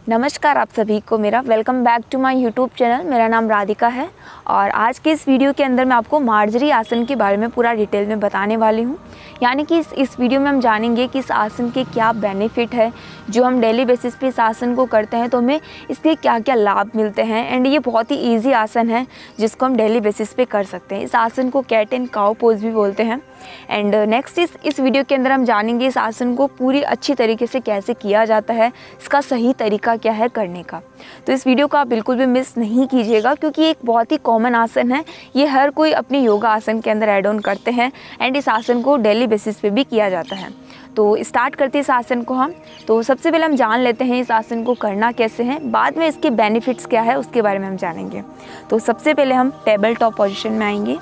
नमस्कार आप सभी को मेरा welcome back to my YouTube channel. मेरा नाम राधिका है और आज के इस वीडियो के अंदर मैं आपको मार्जरी आसन के बारे में पूरा डिटेल में बताने वाली हूँ। यानी कि इस वीडियो में हम जानेंगे कि इस आसन के क्या बेनिफिट है। जो हम डेली बेसिस पे इस आसन को करते हैं तो हमें इसके क्या क्या लाभ मिलते हैं। एंड ये बहुत ही ईजी आसन है जिसको हम डेली बेसिस पे कर सकते हैं। इस आसन को कैट एंड काउ पोज भी बोलते हैं। एंड नेक्स्ट इस वीडियो के अंदर हम जानेंगे इस आसन को पूरी अच्छी तरीके से कैसे किया जाता है, इसका सही तरीका क्या है करने का। तो इस वीडियो को आप बिल्कुल भी मिस नहीं कीजिएगा क्योंकि एक बहुत ही कॉमन आसन है। ये हर कोई अपनी योगा आसन के अंदर ऐड ऑन करते हैं एंड इस आसन को डेली बेसिस पे भी किया जाता है। तो स्टार्ट करते हैं इस आसन को हम। तो सबसे पहले हम जान लेते हैं इस आसन को करना कैसे है, बाद में इसके बेनिफिट्स क्या है उसके बारे में हम जानेंगे। तो सबसे पहले हम टेबल टॉप पोजिशन में आएंगे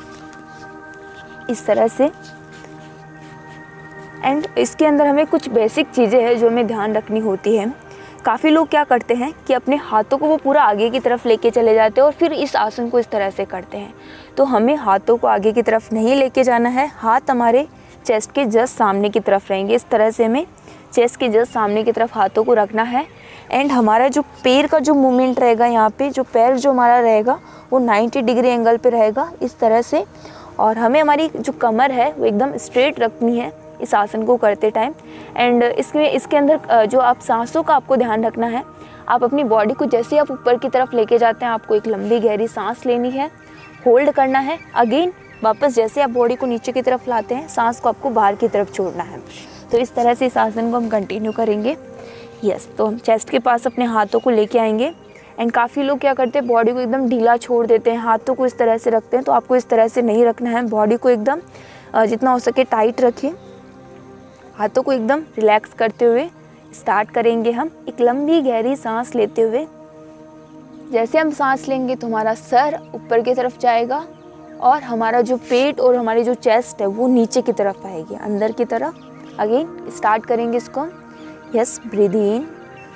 इस तरह से। एंड इसके अंदर हमें कुछ बेसिक चीज़ें हैं जो हमें ध्यान रखनी होती है। काफ़ी लोग क्या करते हैं कि अपने हाथों को वो पूरा आगे की तरफ लेके चले जाते हैं और फिर इस आसन को इस तरह से करते हैं। तो हमें हाथों को आगे की तरफ नहीं लेके जाना है। हाथ हमारे चेस्ट के जस्ट सामने की तरफ रहेंगे। इस तरह से हमें चेस्ट के जस्ट सामने की तरफ हाथों को रखना है। एंड हमारा जो पैर का जो मूवमेंट रहेगा, यहाँ पे जो पैर जो हमारा रहेगा वो 90 डिग्री एंगल पे रहेगा इस तरह से। और हमें हमारी जो कमर है वो एकदम स्ट्रेट रखनी है इस आसन को करते टाइम। एंड इसके अंदर जो आप सांसों का आपको ध्यान रखना है। आप अपनी बॉडी को जैसे आप ऊपर की तरफ लेके जाते हैं, आपको एक लंबी गहरी सांस लेनी है, होल्ड करना है। अगेन वापस जैसे आप बॉडी को नीचे की तरफ लाते हैं, सांस को आपको बाहर की तरफ छोड़ना है। तो इस तरह से इस आसन को हम कंटिन्यू करेंगे। यस, तो हम चेस्ट के पास अपने हाथों को लेके आएंगे। एंड काफ़ी लोग क्या करते हैं, बॉडी को एकदम ढीला छोड़ देते हैं, हाथों को इस तरह से रखते हैं। तो आपको इस तरह से नहीं रखना है। बॉडी को एकदम जितना हो सके टाइट रखिए। हाथों को एकदम रिलैक्स करते हुए स्टार्ट करेंगे हम एक लंबी गहरी सांस लेते हुए। जैसे हम सांस लेंगे तो हमारा सर ऊपर की तरफ जाएगा और हमारा जो पेट और हमारी जो चेस्ट है वो नीचे की तरफ आएगी, अंदर की तरफ। अगेन स्टार्ट करेंगे इसको। Yes, breathe in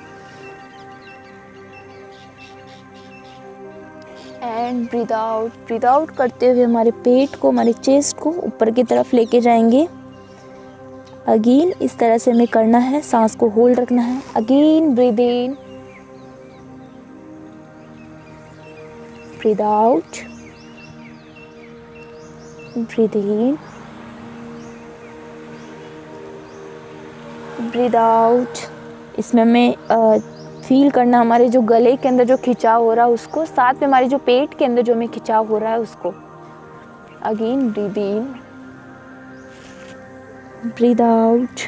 and breathe out. Breathe out करते हुए हमारे पेट को, हमारे चेस्ट को ऊपर की तरफ लेके जाएंगे। अगेन इस तरह से हमें करना है, सांस को होल्ड रखना है। Again breathe in, breathe out, breathe in, breathe out. इसमें हमें फील करना हमारे जो गले के अंदर जो खिंचाव हो रहा है उसको, साथ में हमारे जो पेट के अंदर जो हमें खिंचाव हो रहा है उसको। Again breathe in, breathe out.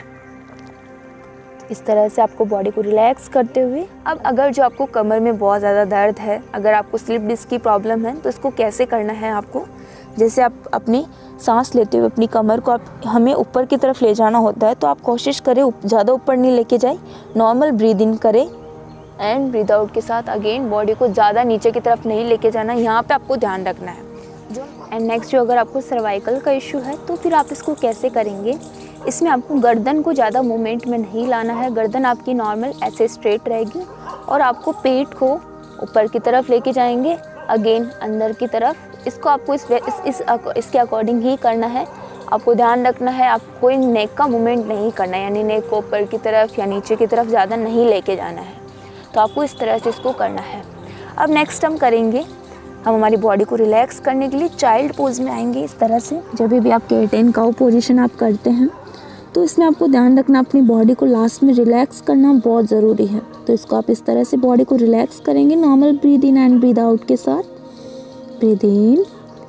इस तरह से आपको बॉडी को रिलैक्स करते हुए। अब अगर जो आपको कमर में बहुत ज़्यादा दर्द है, अगर आपको स्लिप डिस्क की प्रॉब्लम है, तो इसको कैसे करना है आपको। जैसे आप अपनी सांस लेते हुए अपनी कमर को हमें ऊपर की तरफ ले जाना होता है। तो आप कोशिश करें ज़्यादा ऊपर नहीं लेके जाए, नॉर्मल ब्रीद इन करें एंड ब्रीद आउट के साथ अगेन बॉडी को ज़्यादा नीचे की तरफ नहीं लेके जाना। यहाँ पे आपको ध्यान रखना है। एंड नेक्स्ट जो अगर आपको सर्वाइकल का इशू है तो फिर आप इसको कैसे करेंगे। इसमें आपको गर्दन को ज़्यादा मूवमेंट में नहीं लाना है। गर्दन आपकी नॉर्मल ऐसे स्ट्रेट रहेगी और आपको पेट को ऊपर की तरफ लेके जाएंगे, अगेन अंदर की तरफ। इसको आपको इसके अकॉर्डिंग ही करना है। आपको ध्यान रखना है, आपको कोई नेक का मूवमेंट नहीं करना है, यानी नेक को ऊपर की तरफ या नीचे की तरफ ज़्यादा नहीं लेके जाना है। तो आपको इस तरह से इसको करना है। अब नेक्स्ट हम करेंगे, हम हमारी बॉडी को रिलैक्स करने के लिए चाइल्ड पोज में आएंगे इस तरह से। जब भी आप कैट एंड काउ पोजीशन आप करते हैं तो इसमें आपको ध्यान रखना, अपनी बॉडी को लास्ट में रिलैक्स करना बहुत ज़रूरी है। तो इसको आप इस तरह से बॉडी को रिलैक्स करेंगे normal breathe in and breathe out के साथ। Breathe in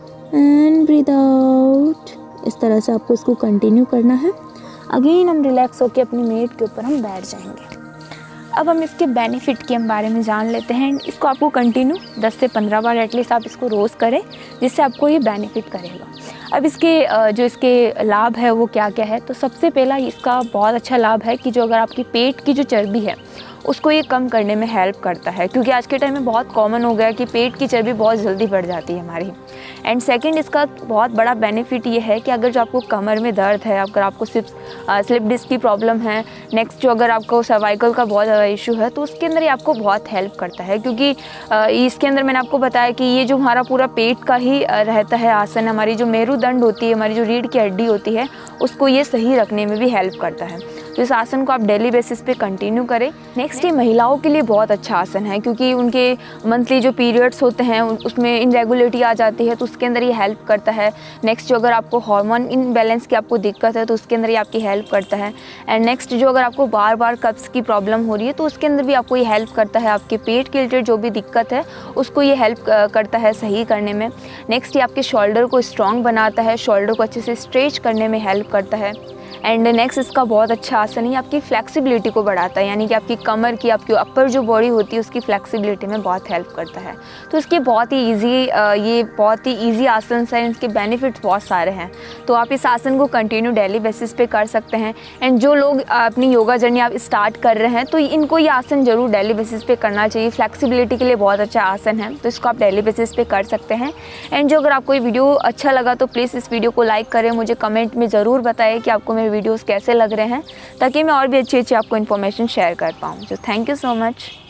and breathe out. इस तरह से आपको इसको कंटिन्यू करना है। अगेन हम रिलैक्स होकर अपनी मेट के ऊपर हम बैठ जाएंगे। अब हम इसके बेनिफिट के बारे में जान लेते हैं। इसको आपको कंटिन्यू 10 से 15 बार एटलीस्ट आप इसको रोज़ करें, जिससे आपको ये बेनिफिट करेगा। अब इसके लाभ है वो क्या क्या है। तो सबसे पहला इसका बहुत अच्छा लाभ है कि जो अगर आपकी पेट की जो चर्बी है उसको ये कम करने में हेल्प करता है, क्योंकि आज के टाइम में बहुत कॉमन हो गया है कि पेट की चर्बी बहुत जल्दी बढ़ जाती है हमारी। एंड सेकंड इसका बहुत बड़ा बेनिफिट ये है कि अगर जो आपको कमर में दर्द है, अगर आपको स्लिप डिस्क की प्रॉब्लम है, नेक्स्ट जो अगर आपको सर्वाइकल का बहुत ज़्यादा इशू है, तो उसके अंदर ये आपको बहुत हेल्प करता है। क्योंकि इसके अंदर मैंने आपको बताया कि ये जो हमारा पूरा पेट का ही रहता है आसन, हमारी जो मेरुदंड होती है, हमारी जो रीढ़ की हड्डी होती है, उसको ये सही रखने में भी हेल्प करता है। तो इस आसन को आप डेली बेसिस पे कंटिन्यू करें। नेक्स्ट ये महिलाओं के लिए बहुत अच्छा आसन है, क्योंकि उनके मंथली जो पीरियड्स होते हैं उसमें इनरेगुलरिटी आ जाती है, तो उसके अंदर ये हेल्प करता है। नेक्स्ट जो अगर आपको हार्मोन इनबैलेंस की आपको दिक्कत है तो उसके अंदर ये आपकी हेल्प करता है। एंड नेक्स्ट जो अगर आपको बार बार कब्ज़ की प्रॉब्लम हो रही है तो उसके अंदर भी आपको ये हेल्प करता है। आपके पेट के रिलेटेड जो भी दिक्कत है उसको ये हेल्प करता है सही करने में। नेक्स्ट ये आपके शोल्डर को स्ट्रॉन्ग बनाता है, शोल्डर को अच्छे से स्ट्रेच करने में हेल्प करता है। एंड नेक्स्ट इसका बहुत अच्छा आसन है, आपकी फ्लेक्सिबिलिटी को बढ़ाता है, यानी कि आपकी कमर की आपकी अपर जो बॉडी होती है उसकी फ्लेक्सिबिलिटी में बहुत हेल्प करता है। तो इसके बहुत ही ईजी आसन है, इसके बेनिफिट्स बहुत सारे हैं। तो आप इस आसन को कंटिन्यू डेली बेसिस पे कर सकते हैं। एंड जो लोग अपनी योगा जर्नी आप स्टार्ट कर रहे हैं तो इनको ये आसन ज़रूर डेली बेसिस पे करना चाहिए। फ्लेक्सिबिलिटी के लिए बहुत अच्छा आसन है, तो इसको आप डेली बेसिस पे कर सकते हैं। एंड जो अगर आपको ये वीडियो अच्छा लगा तो प्लीज़ इस वीडियो को लाइक करें, मुझे कमेंट में ज़रूर बताएं कि आपको मेरे वीडियोस कैसे लग रहे हैं, ताकि मैं और भी अच्छी आपको इन्फॉर्मेशन शेयर कर पाऊँ। तो थैंक यू सो मच।